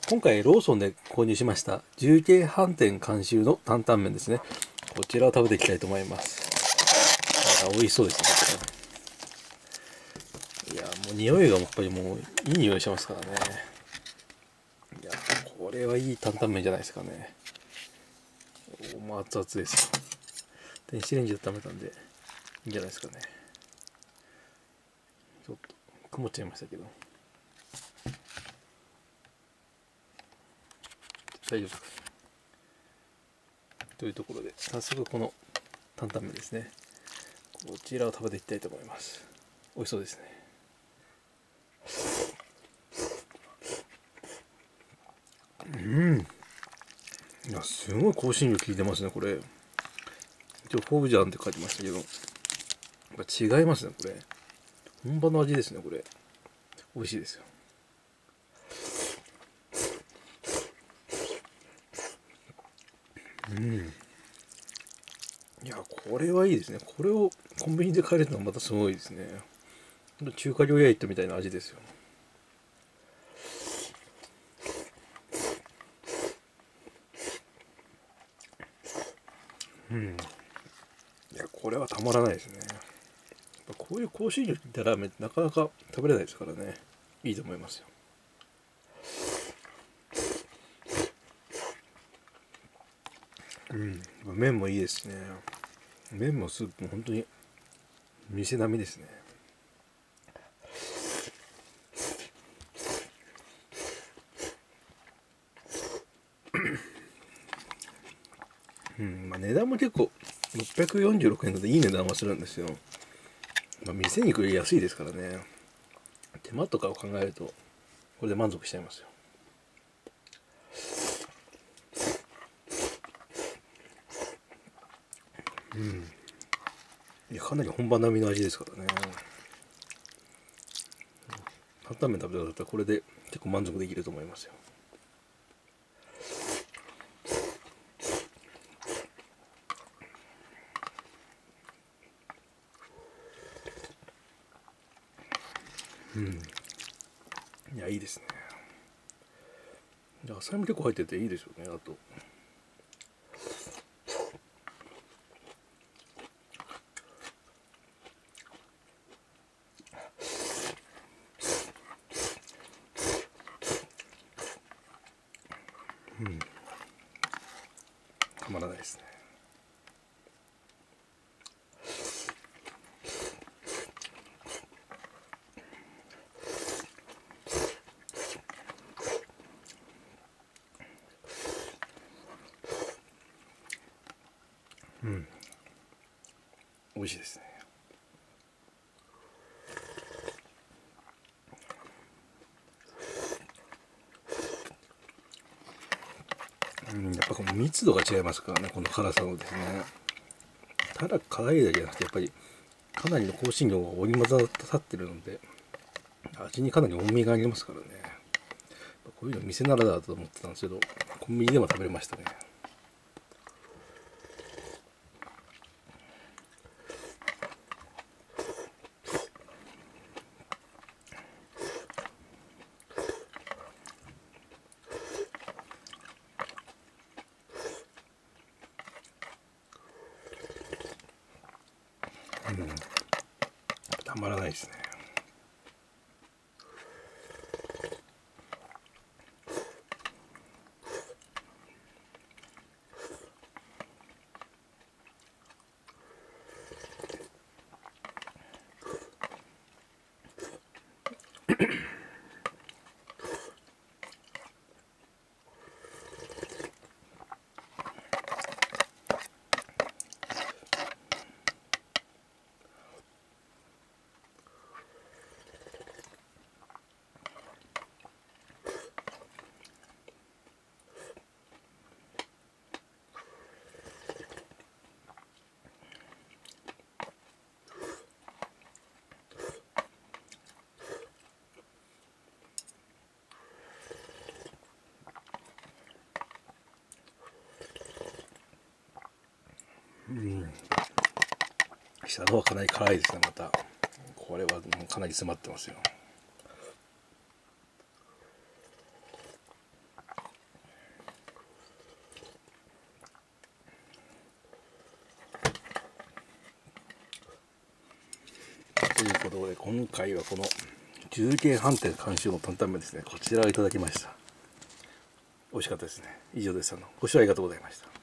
今回ローソンで購入しました重慶飯店監修の担々麺ですね。こちらを食べていきたいと思います。美味しそうですね。いや、もう匂いがやっぱりもういい匂いしますからね。いや、これはいい担々麺じゃないですかね。もう熱々ですよ。電子レンジで温めたんでいいんじゃないですかね。ちょっと曇っちゃいましたけど大丈夫ですか。というところで早速この担々麺ですね、こちらを食べていきたいと思います。美味しそうですね。いや、すごい香辛料効いてますね。これ一応フォーブジャンって書いてましたけど、やっぱ違いますね。これ本場の味ですね。これ美味しいですよ。いや、これはいいですね。これをコンビニで買えるのはまたすごいですね。中華料理屋行ったみたいな味ですよ。いや、これはたまらないですね。こういう香辛料効いたラーメンってなかなか食べれないですからね。いいと思いますよ。麺もいいですね。麺もスープも本当に店並みですね。値段も結構646円なのでいい値段はするんですよ。店に来る安いですからね。手間とかを考えるとこれで満足しちゃいますよ。いや、かなり本場並みの味ですからね。担々麺食べたかったらこれで結構満足できると思いますよ。いや、いいですね。野菜も結構入ってていいですよね。あとたまらないですね。美味しいですね。やっぱこの密度が違いますからね。この辛さのですね。ただ辛いだけじゃなくてやっぱりかなりの香辛料が織り交ざってるので味にかなり重みがありますからね。こういうの店ならだと思ってたんですけど、コンビニでも食べれましたね。たまらないですね。下の方はかなり辛いですね。またこれはもうかなり詰まってますよ。 ということで今回はこの重慶飯店監修の担々麺ですね、こちらをいただきました。美味しかったですね。以上です。ご視聴ありがとうございました。